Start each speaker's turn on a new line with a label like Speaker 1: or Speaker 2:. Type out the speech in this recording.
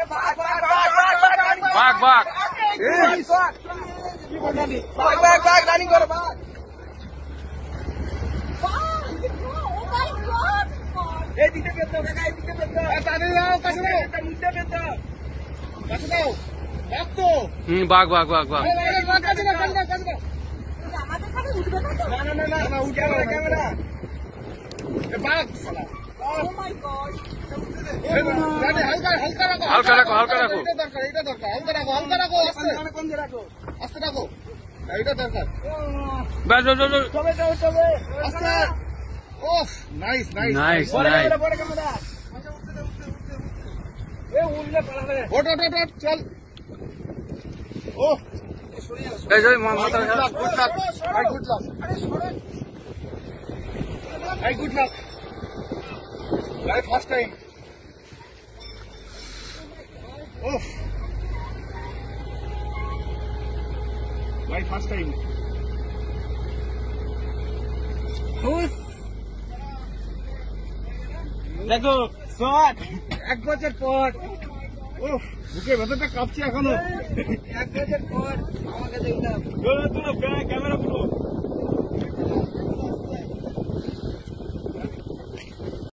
Speaker 1: বাঘ বাঘ
Speaker 2: রানিং করো বাঘ। এইদিকে বেঁধো কাকা, এইদিকে বেঁধো। তাদের দাও, কাছে দাও, একটা মুদ্রা বেঁধো। কাছে দাও। বাঘ তো।
Speaker 1: বাঘ বাঘ বাঘ বাঘ
Speaker 2: বাঘ কাছে দাও, কাছে দাও, কাছে দাও। না না না না না, উঠে ক্যামেরা ক্যামেরা। বাঘ শালা।
Speaker 3: Oh my God!
Speaker 2: রানি হালকা হালকা রাখো,
Speaker 1: হালকা রাখো, হালকা রাখো।
Speaker 2: এটা দরকার, এটা দরকার। হালকা রাখো, হালকা রাখো, আস্তে রাখো, আস্তে রাখো। এইটা দরকার।
Speaker 1: ব্যাস ব্যাস ব্যাস, ব্যাস।
Speaker 2: চলে যাও, চলে আস্তে। ওফ, নাইস নাইস
Speaker 1: নাইস
Speaker 2: বড়
Speaker 1: নাইস
Speaker 2: ক্যামেরা, বড় ক্যামেরা। এ উড়লে পালাবে। ওঠ ওঠ ওঠ ওঠ, চল। ও
Speaker 1: এই যে মাথা
Speaker 2: গুড লাক, গুড লাক, ভাই গুড লাক, ভাই গুড লাক, ভাই ফার্স্ট টাইম। ওফ ভাই ফার্স্ট টাইম। দেখো শট 1 বছর পর। উফ, বুকের ভেতরটা কাঁপছে এখনো। 1 বছর পর আমাকে দেখলাম।